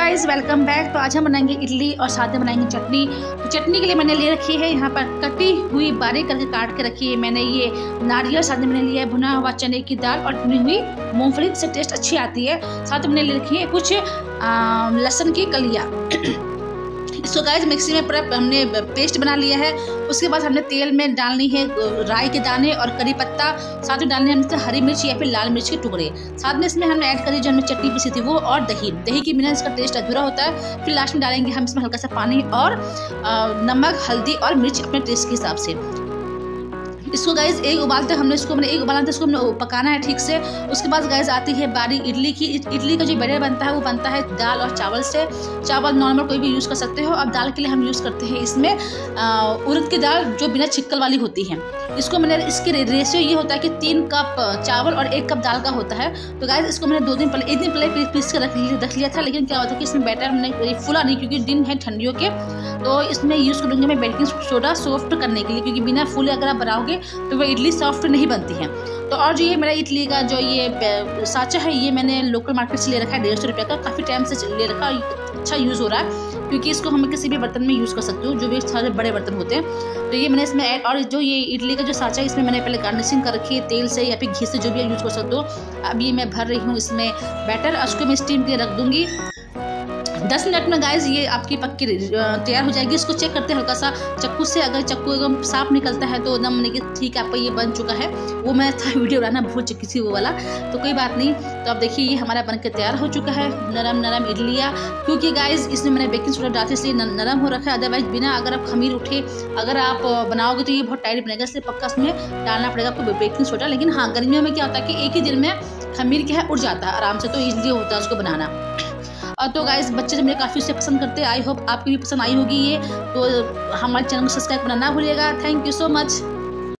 Guys welcome back. तो आज हम बनाएंगे इडली और साथ में बनाएंगे चटनी। तो चटनी के लिए मैंने ले रखी है यहाँ पर कटी हुई बारीक करके काट के रखी है मैंने ये नारियल, साथ में मैंने लिया है भुना हुआ चने की दाल और भुनी हुई मूंगफली से टेस्ट अच्छी आती है। साथ में मैंने ले रखी है कुछ लहसुन की कलियाँ। इसको गाइस मिक्सी में पूरा हमने पेस्ट बना लिया है। उसके बाद हमने तेल में डालनी है राई के दाने और करी पत्ता, साथ में डालने हमने हरी मिर्च या फिर लाल मिर्च के टुकड़े। साथ में इसमें हमने ऐड करी जो हमने चटनी पीसी थी वो, और दही के बिना इसका टेस्ट अधूरा होता है। फिर लास्ट में डालेंगे हम इसमें हल्का सा पानी और नमक, हल्दी और मिर्च अपने टेस्ट के हिसाब से। इसको गाइस एक उबालते हमने इसको मैंने एक उबालते इसको हमने पकाना है ठीक से। उसके बाद गाइस आती है बारी इडली की। इडली का जो बैटर बनता है वो बनता है दाल और चावल से। चावल नॉर्मल कोई भी यूज़ कर सकते हो। अब दाल के लिए हम यूज़ करते हैं इसमें उड़द की दाल जो बिना छिक्कल वाली होती है। इसको मैंने इसके रेशियो ये होता है कि 3 कप चावल और 1 कप दाल का होता है। तो गाइस इसको मैंने एक दिन पहले पीस कर रख लिया था, लेकिन क्या होता है कि इसमें बैटर हमने फुला नहीं क्योंकि दिन है ठंडियों के। तो इसमें यूज़ करूँगी मैं बेकिंग सोडा सॉफ्ट करने के लिए, क्योंकि बिना फूले अगर आप बनाओगे तो वह इडली सॉफ्ट नहीं बनती है। तो और जो ये मेरा इडली का जो ये साँचा है ये मैंने लोकल मार्केट से ले रखा है 150 रुपये का। काफ़ी टाइम से ले रखा, अच्छा यूज़ हो रहा है क्योंकि इसको हम किसी भी बर्तन में यूज़ कर सकते हो, जो भी सारे बड़े बर्तन होते हैं। तो ये मैंने इसमें ऐड, और जो ये इडली का जो साँचा है इसमें मैंने पहले गार्निशिंग कर रखी है तेल से या फिर घी से, जो भी यूज़ कर सकते हो। अब ये मैं भर रही हूँ इसमें बैटर, उसको मैं स्टीम के रख दूँगी 10 मिनट में। गाइस ये आपकी पक्की तैयार हो जाएगी। इसको चेक करते हैं हल्का सा चक्कू से, अगर चक्कू एकदम साफ निकलता है तो एकदम मैंने कि ठीक है आपका ये बन चुका है। वो मैं था वीडियो बनाना भूल चुकी थी वो वाला, तो कोई बात नहीं। तो अब देखिए ये हमारा बनकर तैयार हो चुका है, नरम नरम इडलियाँ। क्योंकि गाइस इसमें मैंने बेकिंग सोडा डालते इसलिए नरम हो रखा है, अदरवाइज बिना अगर आप खमीर उठे अगर आप बनाओगे तो ये बहुत टाइट बनेगा, इसलिए पक्का इसमें डालना पड़ेगा आपको बेकिंग सोडा। लेकिन हाँ, गर्मियों में क्या होता है कि एक ही दिन में खमीर क्या है उड़ जाता है आराम से, तो ईजिली होता है उसको बनाना। और तो गाइस बच्चे से मेरे काफ़ी उसे पसंद करते हैं। आई होप आपकी भी पसंद आई होगी ये। तो हमारे चैनल को सब्सक्राइब करना ना भूलिएगा। Thank you so much.